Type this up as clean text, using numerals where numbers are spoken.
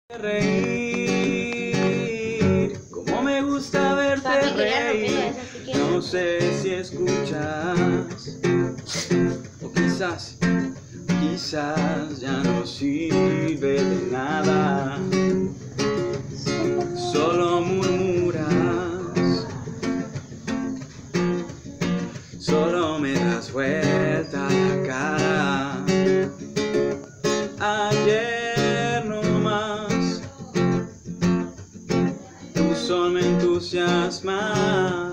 Reír, como me gusta verte reír. No sé si escuchas, o quizás ya no sirve de nada. Solo murmuras, solo me das vuelta la cara. Ayer no más, tu sol me entusiasma.